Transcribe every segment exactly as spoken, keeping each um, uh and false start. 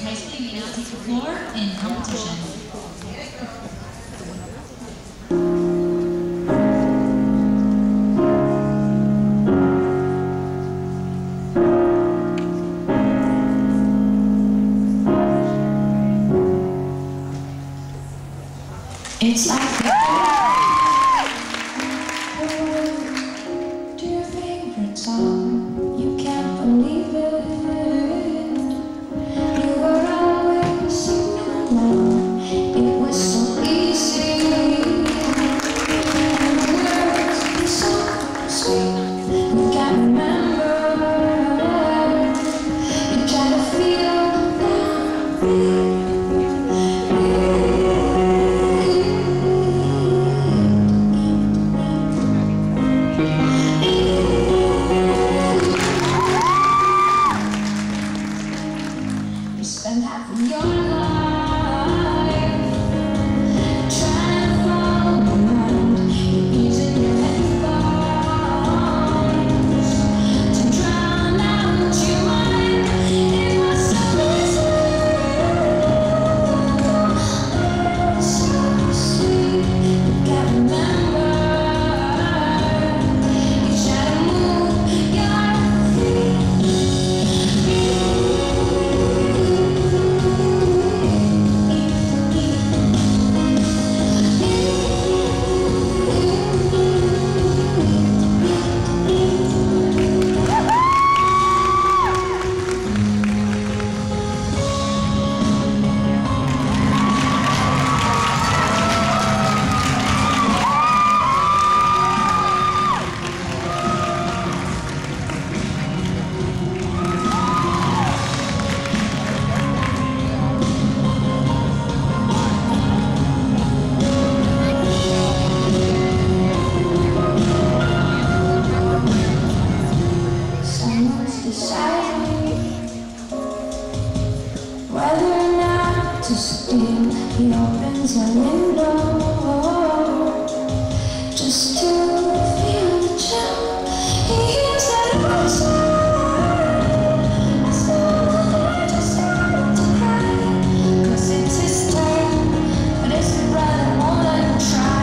High School, you may now take the floor in competition. It's like to your favorite song, you can't believe it. You were always singing along, it was so easy. And the words were so sweet, you can't remember. You try to feel that beat. Spend half of your life trying to follow the mind. You're using your headphones to drown out your mind. It was so easy, so sweet. You can't remember. You try to move your feet. Whether or not to steal, he opens a window just to feel the chill. He hears that outside. I saw I just started to cry, 'cause it's his turn, but his brother won't let him try.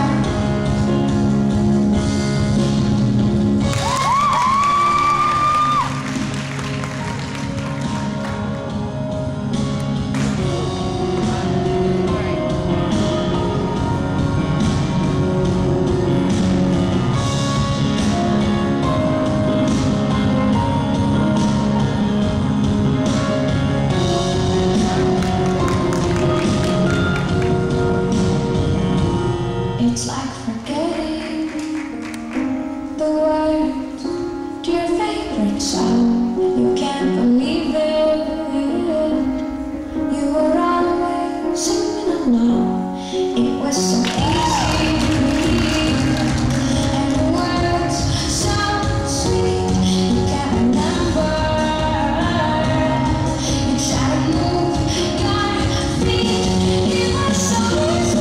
It's like forgetting the words to your favorite song. You can't believe it. You were always singing along. It was so easy. And the words so sweet. You can't remember. You try to move your feet. It was so easy.